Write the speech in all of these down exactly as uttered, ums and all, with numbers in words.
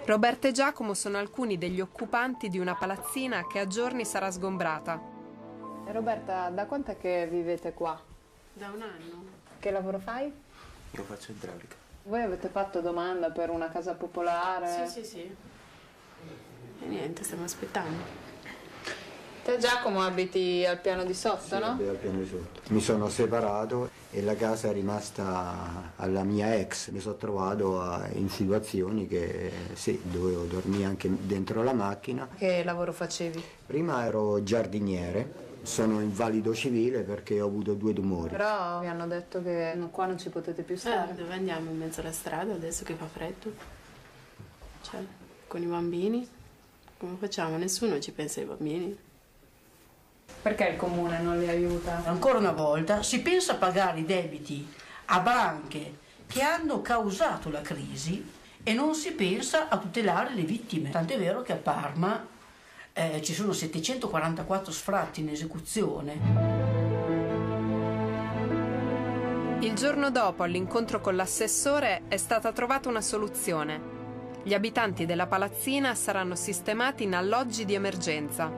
Roberta e Giacomo sono alcuni degli occupanti di una palazzina che a giorni sarà sgombrata. Roberta, da quanto è che vivete qua? Da un anno. Che lavoro fai? Io faccio idraulica. Voi avete fatto domanda per una casa popolare? Sì, sì, sì. E niente, stiamo aspettando. Te, Giacomo, abiti al piano di sotto, Sì, no? abito al piano di sotto. Mi sono separato e la casa è rimasta alla mia ex. Mi sono trovato a, in situazioni che sì, dovevo dormire anche dentro la macchina. Che lavoro facevi? Prima ero giardiniere, sono invalido civile perché ho avuto due tumori. Però mi hanno detto che qua non ci potete più stare. Eh, dove andiamo? In mezzo alla strada adesso che fa freddo? Cioè, con i bambini? Come facciamo? Nessuno ci pensa ai bambini. Perché il comune non li aiuta? Ancora una volta si pensa a pagare i debiti a banche che hanno causato la crisi e non si pensa a tutelare le vittime. Tant'è vero che a Parma eh, ci sono settecentoquarantaquattro sfratti in esecuzione. Il giorno dopo, all'incontro con l'assessore, è stata trovata una soluzione. Gli abitanti della palazzina saranno sistemati in alloggi di emergenza.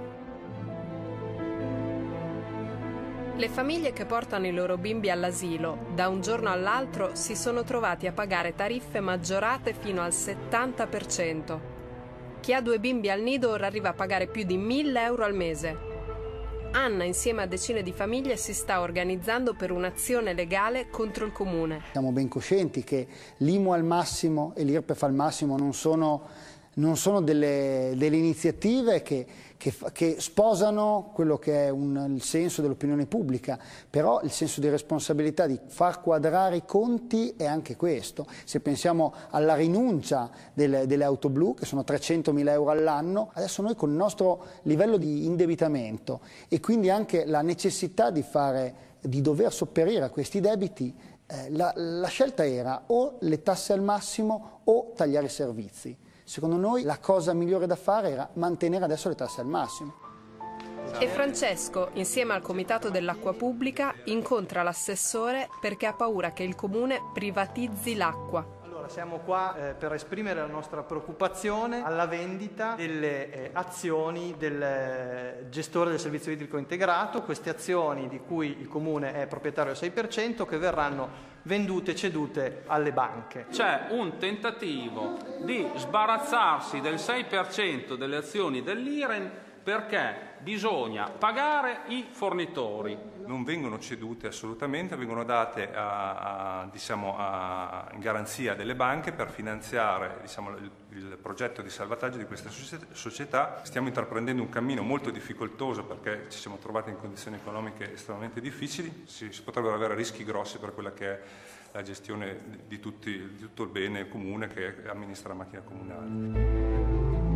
Le famiglie che portano i loro bimbi all'asilo, da un giorno all'altro si sono trovati a pagare tariffe maggiorate fino al settanta per cento. Chi ha due bimbi al nido ora arriva a pagare più di mille euro al mese. Anna, insieme a decine di famiglie, si sta organizzando per un'azione legale contro il comune. Siamo ben coscienti che l'I M U al massimo e l'I R P E F al massimo non sono, non sono delle, delle iniziative che, che, che sposano quello che è un, il senso dell'opinione pubblica, però il senso di responsabilità di far quadrare i conti è anche questo. Se pensiamo alla rinuncia delle, delle auto blu, che sono trecentomila euro all'anno, adesso noi con il nostro livello di indebitamento e quindi anche la necessità di, fare, di dover sopperire a questi debiti, eh, la, la scelta era o le tasse al massimo o tagliare i servizi. Secondo noi la cosa migliore da fare era mantenere adesso le tasse al massimo. E Francesco, insieme al Comitato dell'Acqua Pubblica, incontra l'assessore perché ha paura che il comune privatizzi l'acqua. Allora, siamo qua eh, per esprimere la nostra preoccupazione alla vendita delle eh, azioni del eh, gestore del servizio idrico integrato, queste azioni di cui il comune è proprietario al sei per cento che verranno vendute e cedute alle banche. C'è un tentativo di sbarazzarsi del sei per cento delle azioni dell'I R E N perché bisogna pagare i fornitori. Non vengono cedute assolutamente, vengono date a, a, diciamo, a, in garanzia delle banche per finanziare, diciamo, il, il progetto di salvataggio di queste società. Stiamo intraprendendo un cammino molto difficoltoso perché ci siamo trovati in condizioni economiche estremamente difficili, si, si potrebbero avere rischi grossi per quella che è la gestione di, tutti, di tutto il bene comune che amministra la macchina comunale.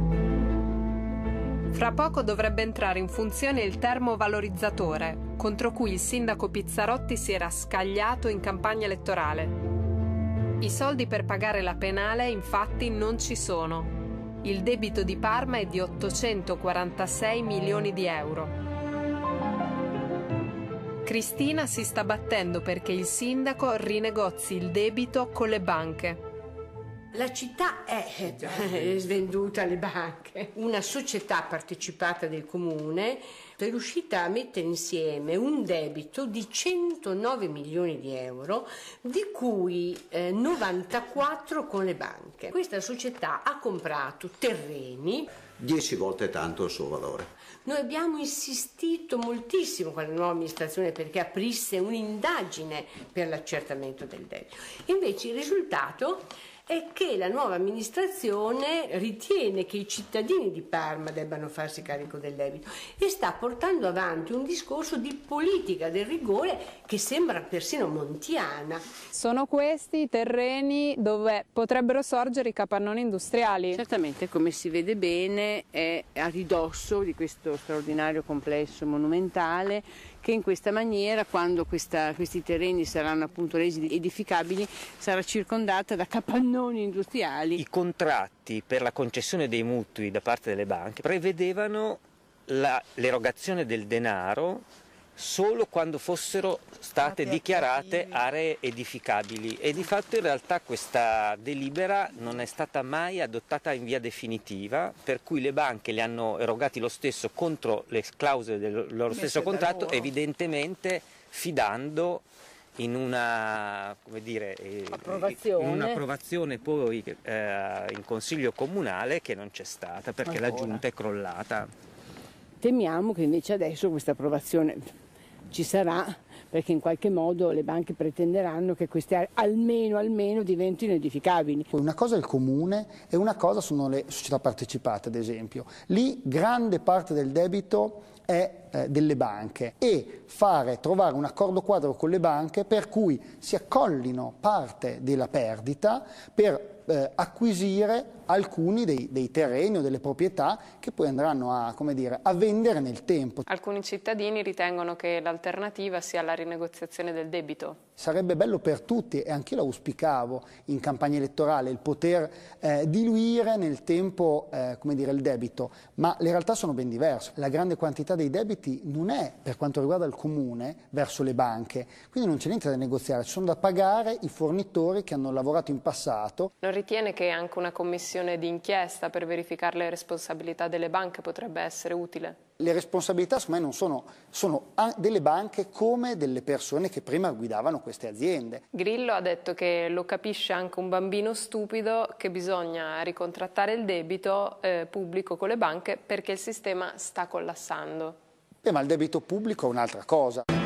Fra poco dovrebbe entrare in funzione il termovalorizzatore, contro cui il sindaco Pizzarotti si era scagliato in campagna elettorale. I soldi per pagare la penale, infatti, non ci sono. Il debito di Parma è di ottocentoquarantasei milioni di euro. Cristina si sta battendo perché il sindaco rinegozi il debito con le banche. La città è svenduta alle banche. Una società partecipata del comune è riuscita a mettere insieme un debito di centonove milioni di euro, di cui eh, novantaquattro con le banche. Questa società ha comprato terreni dieci volte tanto il suo valore. Noi abbiamo insistito moltissimo con la nuova amministrazione perché aprisse un'indagine per l'accertamento del debito. Invece il risultato è che la nuova amministrazione ritiene che i cittadini di Parma debbano farsi carico del debito e sta portando avanti un discorso di politica del rigore che sembra persino montiana. Sono questi i terreni dove potrebbero sorgere i capannoni industriali? Certamente, come si vede bene, è a ridosso di questo straordinario complesso monumentale che in questa maniera, quando questa, questi terreni saranno appunto resi edificabili, sarà circondata da capannoni industriali. I contratti per la concessione dei mutui da parte delle banche prevedevano l'erogazione del denaro solo quando fossero state dichiarate aree edificabili e di fatto in realtà questa delibera non è stata mai adottata in via definitiva, per cui le banche le hanno erogati lo stesso contro le clausole del loro stesso contratto, evidentemente fidando in una, come dire, approvazione. in un'approvazione poi eh, in consiglio comunale che non c'è stata perché Ancora. la giunta è crollata. Temiamo che invece adesso questa approvazione ci sarà, perché in qualche modo le banche pretenderanno che queste aree almeno, almeno diventino edificabili. Una cosa è il comune e una cosa sono le società partecipate, ad esempio. Lì grande parte del debito è eh, delle banche e fare, trovare un accordo quadro con le banche per cui si accollino parte della perdita per eh, acquisire alcuni dei, dei terreni o delle proprietà che poi andranno a, come dire, a vendere nel tempo. Alcuni cittadini ritengono che l'alternativa sia la rinegoziazione del debito. Sarebbe bello per tutti, e anche io lo auspicavo in campagna elettorale, il poter eh, diluire nel tempo eh, come dire, il debito, ma le realtà sono ben diverse. La grande quantità dei debiti non è, per quanto riguarda il comune, verso le banche, quindi non c'è niente da negoziare, ci sono da pagare i fornitori che hanno lavorato in passato. Non ritiene che anche una commissione di inchiesta per verificare le responsabilità delle banche potrebbe essere utile? Le responsabilità, secondo me, non sono, sono delle banche come delle persone che prima guidavano queste aziende. Grillo ha detto che lo capisce anche un bambino stupido che bisogna ricontrattare il debito eh, pubblico con le banche perché il sistema sta collassando. Beh, ma il debito pubblico è un'altra cosa.